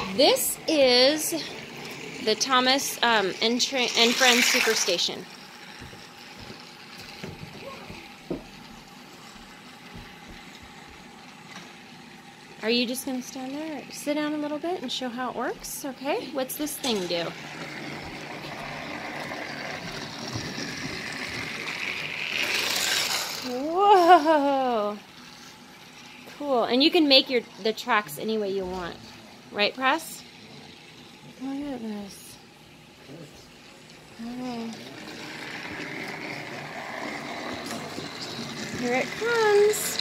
This is the Thomas and Friends Superstation. Are you just going to stand there? Sit down a little bit and show how it works? Okay. What's this thing do? Whoa! Cool. And you can make the tracks any way you want. Right, Press? Look at this. Oh. Here it comes.